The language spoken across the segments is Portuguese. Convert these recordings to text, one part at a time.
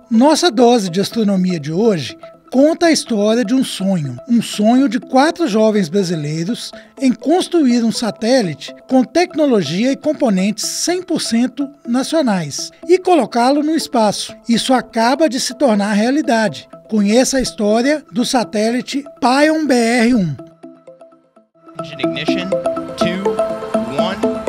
Nossa dose de astronomia de hoje conta a história de um sonho de 4 jovens brasileiros em construir um satélite com tecnologia e componentes 100% nacionais e colocá-lo no espaço. Isso acaba de se tornar realidade. Conheça a história do satélite Pion BR-1. Ignition, 2, 1.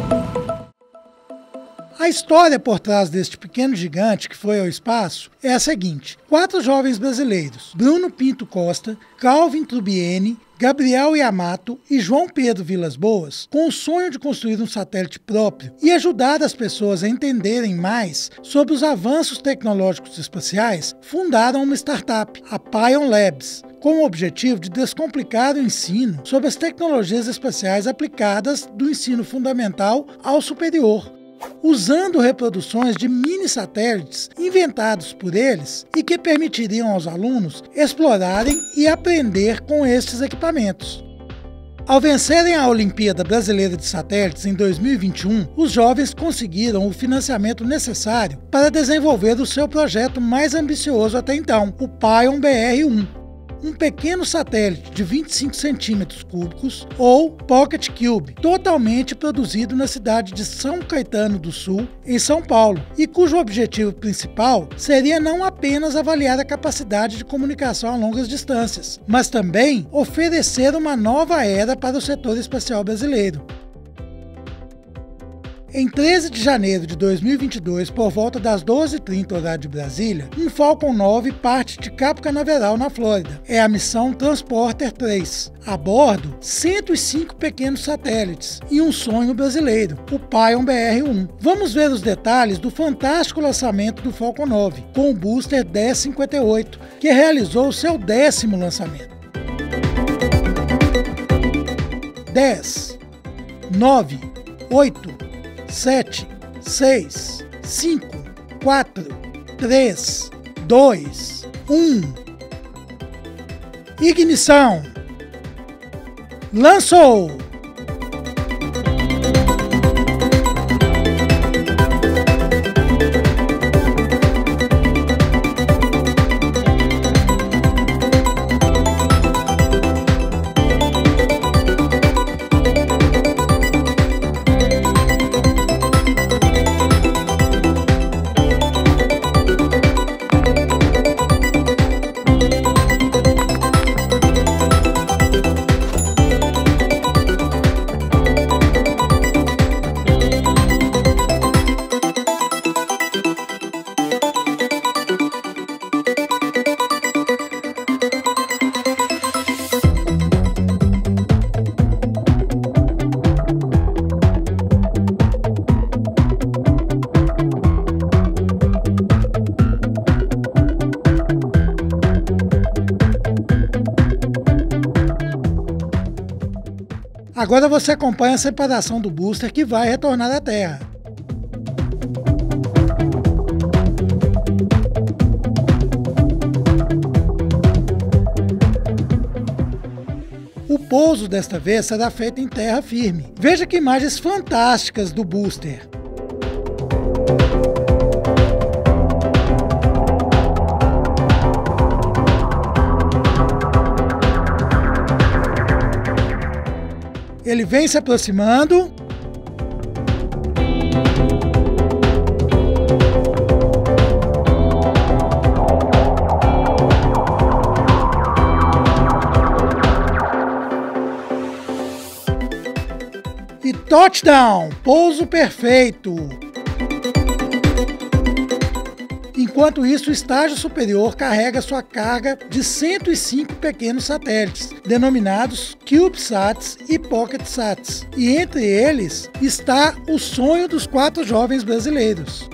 A história por trás deste pequeno gigante que foi ao espaço é a seguinte: 4 jovens brasileiros, Bruno Pinto Costa, Calvin Trubiene, Gabriel Yamato e João Pedro Vilas Boas, com o sonho de construir um satélite próprio e ajudar as pessoas a entenderem mais sobre os avanços tecnológicos espaciais, fundaram uma startup, a Pion Labs, com o objetivo de descomplicar o ensino sobre as tecnologias espaciais aplicadas do ensino fundamental ao superior, usando reproduções de mini-satélites inventados por eles e que permitiriam aos alunos explorarem e aprender com estes equipamentos. Ao vencerem a Olimpíada Brasileira de Satélites em 2021, os jovens conseguiram o financiamento necessário para desenvolver o seu projeto mais ambicioso até então, o Pion BR-1. Um pequeno satélite de 25 centímetros cúbicos, ou Pocket Cube, totalmente produzido na cidade de São Caetano do Sul, em São Paulo, e cujo objetivo principal seria não apenas avaliar a capacidade de comunicação a longas distâncias, mas também oferecer uma nova era para o setor espacial brasileiro. Em 13 de janeiro de 2022, por volta das 12h30 horário de Brasília, um Falcon 9 parte de Cabo Canaveral, na Flórida. É a missão Transporter 3. A bordo, 105 pequenos satélites e um sonho brasileiro, o Pion BR-1. Vamos ver os detalhes do fantástico lançamento do Falcon 9, com o booster 1058, que realizou o seu 10º lançamento. 10, 9, 8, 7, 6, 5, 4, 3, 2, 1. Ignição. Lançou! Agora você acompanha a separação do booster que vai retornar à Terra. O pouso desta vez será feito em terra firme. Veja que imagens fantásticas do booster. Ele vem se aproximando. E touchdown! Pouso perfeito! Enquanto isso, o estágio superior carrega sua carga de 105 pequenos satélites, denominados CubeSats e PocketSats. E entre eles está o sonho dos 4 jovens brasileiros.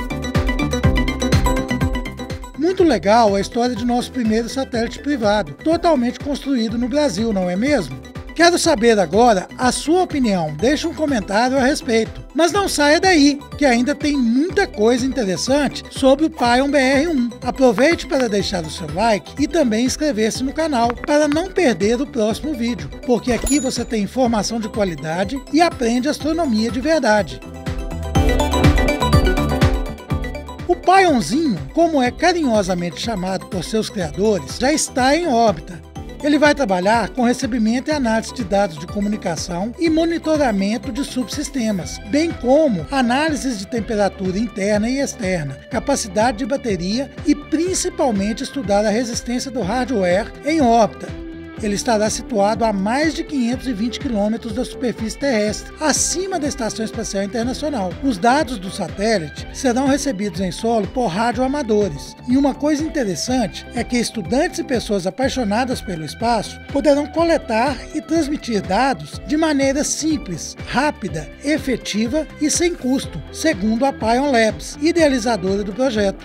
Muito legal a história de nosso primeiro satélite privado, totalmente construído no Brasil, não é mesmo? Quero saber agora a sua opinião, deixe um comentário a respeito. Mas não saia daí, que ainda tem muita coisa interessante sobre o Pion BR-1. Aproveite para deixar o seu like e também inscrever-se no canal para não perder o próximo vídeo, porque aqui você tem informação de qualidade e aprende astronomia de verdade. O Pionzinho, como é carinhosamente chamado por seus criadores, já está em órbita. Ele vai trabalhar com recebimento e análise de dados de comunicação e monitoramento de subsistemas, bem como análises de temperatura interna e externa, capacidade de bateria e principalmente estudar a resistência do hardware em órbita. Ele estará situado a mais de 520 km da superfície terrestre, acima da Estação Espacial Internacional. Os dados do satélite serão recebidos em solo por radioamadores. E uma coisa interessante é que estudantes e pessoas apaixonadas pelo espaço poderão coletar e transmitir dados de maneira simples, rápida, efetiva e sem custo, segundo a Pion Labs, idealizadora do projeto.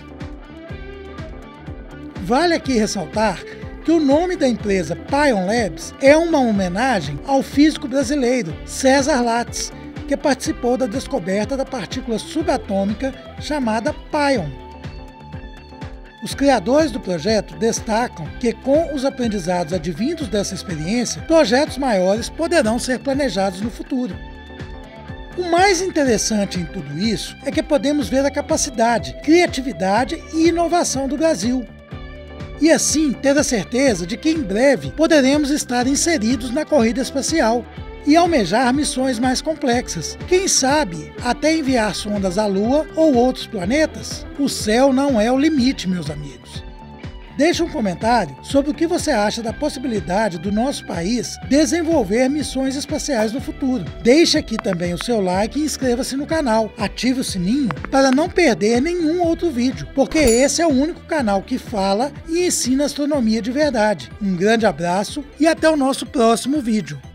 Vale aqui ressaltar que o nome da empresa Pion Labs é uma homenagem ao físico brasileiro César Lattes, que participou da descoberta da partícula subatômica chamada Pion. Os criadores do projeto destacam que, com os aprendizados advindos dessa experiência, projetos maiores poderão ser planejados no futuro. O mais interessante em tudo isso é que podemos ver a capacidade, criatividade e inovação do Brasil. E assim ter a certeza de que em breve poderemos estar inseridos na corrida espacial e almejar missões mais complexas. Quem sabe até enviar sondas à Lua ou outros planetas? O céu não é o limite, meus amigos. Deixe um comentário sobre o que você acha da possibilidade do nosso país desenvolver missões espaciais no futuro. Deixe aqui também o seu like e inscreva-se no canal. Ative o sininho para não perder nenhum outro vídeo, porque esse é o único canal que fala e ensina astronomia de verdade. Um grande abraço e até o nosso próximo vídeo.